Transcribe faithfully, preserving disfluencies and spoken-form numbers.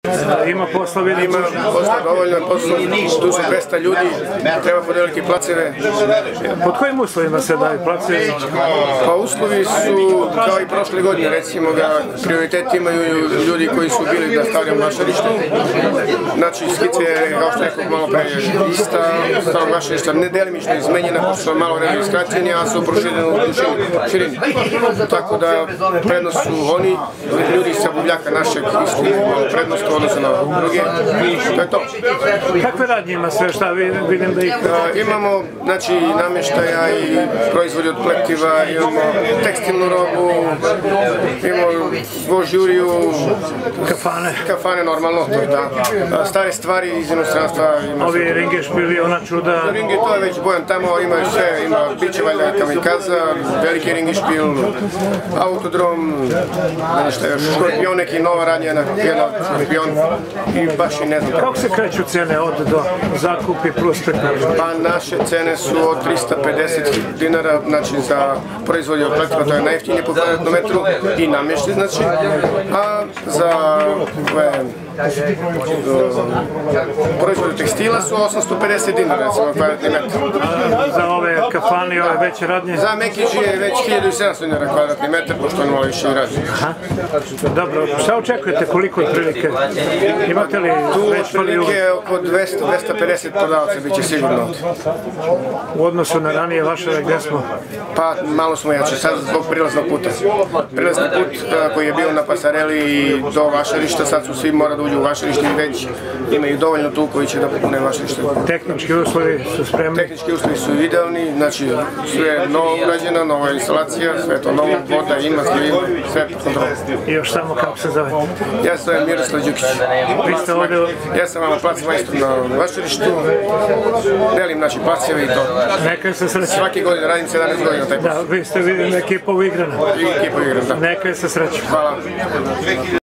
Ima posla, vidim. Ima posla dovoljno, posla, tu su dvesta ljudi, treba podeliti placeve. Pod kojim uslovima se daju placevi? Pa uslovi su, kao i prošle godine, recimo da prioritet imaju ljudi koji su bili na starom vašarištu. Znači, skice je, kao što rekao malo pre, ista starog vašarišta, ne delimično izmenjena, pošto su malo vremena iskraćeni, a su prošireni u širini. Tako da prednost su oni, ljudi sa Bubljaka našeg isto imaju prednost u odnosu na druge. To je to. Kakve radnje ima sve, šta vidim da ih... Imamo, znači, namještaja i proizvodi od pletiva, imamo tekstilnu robu, imamo vožuriju, kafane. Kafane, normalno, to je da. Stare stvari iz inostranstva. Ovi ringe špili, ona čuda... Ringe, to je već Bojan tamo, ima sve, ima biće valjda kamikaza, veliki ringe špil, autodrom, nešto još, škorpion, neki nova radnja na škorpion i baš i ne znam. Kako se kreću cene od do zakupi plus pretnje? Pa naše cene su od trista pedeset dinara, znači za proizvodnje od pletiva, to je najjeftinije po kvadratnom metru i namještaj, znači, a za proizvode tekstila su osamsto pedeset dinara, recimo, kvadratni metar. Za ove kafane i ove veće radnje? Za Mekiđi je već hiljadu sedamsto dinara kvadratni metar, pošto je malo više i radnje. Dobro, šta očekujete, koliko otprilike? Imate li već faliju? Tu otprilike oko dvesta do dvesta pedeset prodavaca biće sigurno ovdje. U odnosu na ranije vaševe, gde smo? Pa malo smo jači, sad zbog prilaznog puta. Prilazni put koji je bio na pasareli i do vašarišta, sad su svi mora da uđu u vašarište i već imaju dovoljno tu koji će da popune vašarište. Tehnički uslovi su spremni? Tehnički uslovi su idealni, znači sve je novo urađeno, nova instalacija, sve to novo, voda ima, sve pod kontrolom. I još samo kako se zove? Ja se zovem Miroslav Đukić. Vi ste ovdje... Ja sam vam plac majstor na vašarištu, delim naši placeve i to. Neka se sreća. Svaki godin radim sedamnaest godina taj posao. Da, vi ste vidjeli ekipa uigrana. Ekipa uigrana, da. Neka se sreća. Hvala.